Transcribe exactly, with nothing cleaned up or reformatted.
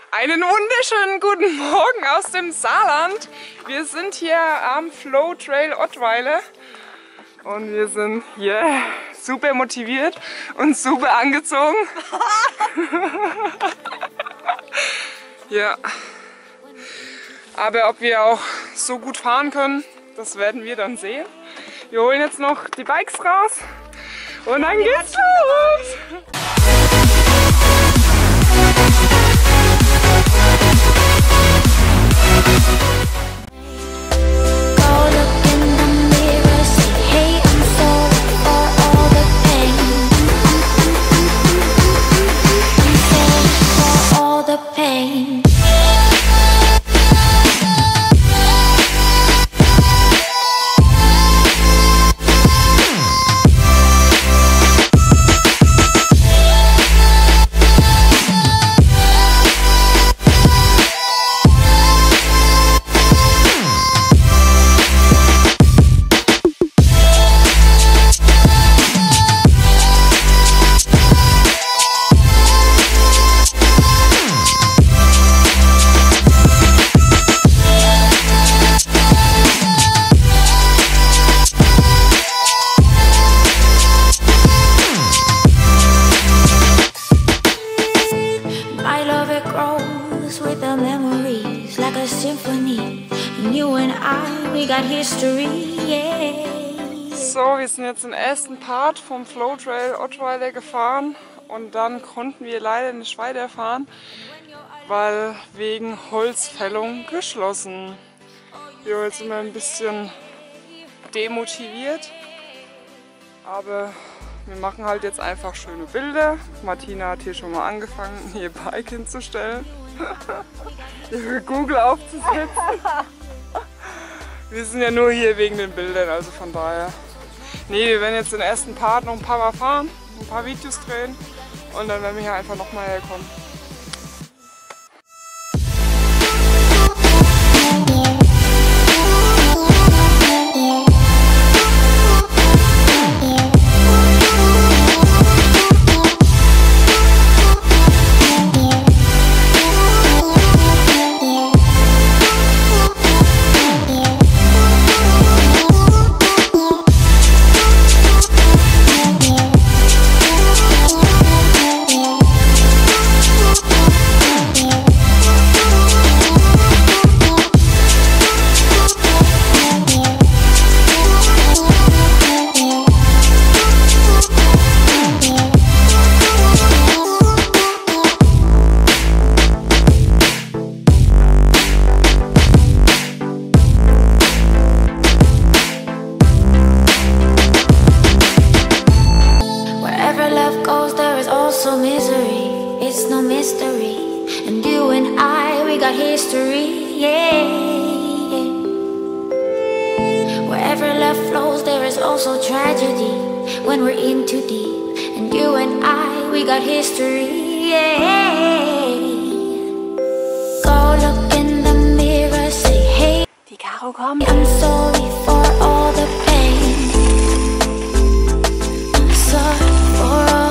Einen wunderschönen guten Morgen aus dem Saarland. Wir sind hier am Flow Trail Ottweiler und wir sind hier super motiviert und super angezogen. Ja. Aber ob wir auch so gut fahren können, das werden wir dann sehen. Wir holen jetzt noch die Bikes raus und dann geht's los! So, wir sind jetzt den ersten Part vom Flow Trail Ottweiler gefahren und dann konnten wir leider nicht weiterfahren, weil wegen Holzfällung geschlossen. Ja, jetzt sind wir ein bisschen demotiviert, aber wir machen halt jetzt einfach schöne Bilder. Martina hat hier schon mal angefangen, ihr Bike hinzustellen, ihre Google aufzusetzen. Wir sind ja nur hier wegen den Bildern, also von daher. Nee, wir werden jetzt den ersten Part noch ein paar Mal fahren, ein paar Videos drehen und dann werden wir hier einfach nochmal herkommen. Also tragedy when we're in too deep, and you and I, we got history, yeah. Go look in the mirror, say hey, die Caro kommt. I'm sorry for all the pain, I'm sorry for all